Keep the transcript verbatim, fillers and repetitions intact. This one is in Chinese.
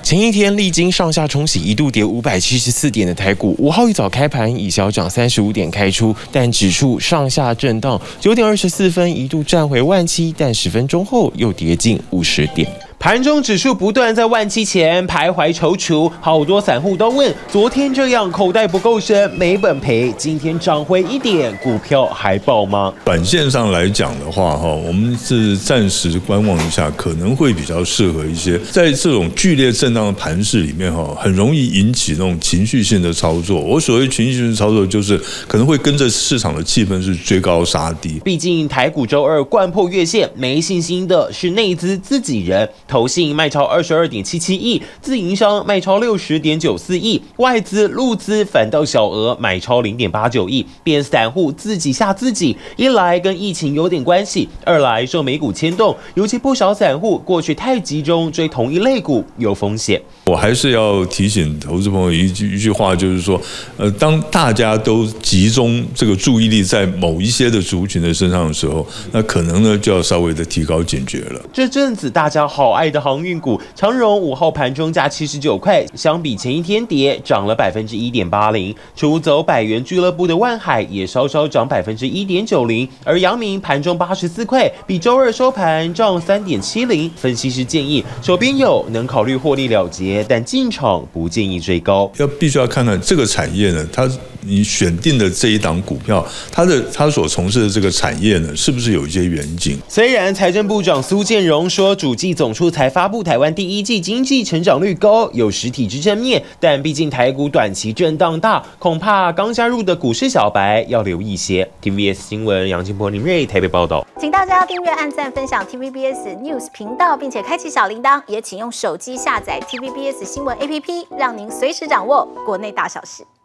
前一天历经上下冲洗，一度跌五百七十四点的台股，五号一早开盘以小涨三十五点开出，但指数上下震荡，九点二十四分一度站回万七，但十分钟后又跌近五十点。盘中指数不断在万七前徘徊踌躇，好多散户都问：昨天这样口袋不够深，没本赔，今天涨回一点，股票还爆吗？ 短线上来讲的话，哈，我们是暂时观望一下，可能会比较适合一些。在这种剧烈震荡的盘势里面，哈，很容易引起那种情绪性的操作。我所谓情绪性的操作，就是可能会跟着市场的气氛是追高杀低。 毕竟台股周二掼破月线，没信心的是内资自己人。投信卖超二十二点七七亿，自营商卖超六十点九四亿，外资、陆资反倒小额买超零点八九亿，变散户自己吓自己。一来跟疫情有点关系，二来受美股牵动，尤其不少散户过去太集中追同一类股有风险。 我还是要提醒投资朋友一句一句话，就是说，呃，当大家都集中这个注意力在某一些的族群的身上的时候，那可能呢就要稍微的提高警觉了。 这阵子大家好爱的航运股长荣五号盘中价七十九块，相比前一天跌涨了百分之一点八零。出走百元俱乐部的万海也稍稍涨百分之一点九零，而阳明盘中八十四块，比周二收盘涨三点七零。分析师建议手边有能考虑获利了结，但进场不建议追高。 要必须要看看这个产业呢，它你选定的这一档股票，它的它所从事的这个产业呢，是不是有一些远景？ 虽然财政部长苏建荣说，主计总处才发布台湾第一季经济成长率高，有实体支撑面，但毕竟台股短期震荡大，恐怕刚加入的股市小白要留意些。T V B S 新闻杨金波、林瑞台北报道。 请大家订阅、按赞、分享 T V B S News 频道，并且开启小铃铛，也请用手机下载 T V B S 新闻 A P P， 让您随时掌握国内大小事。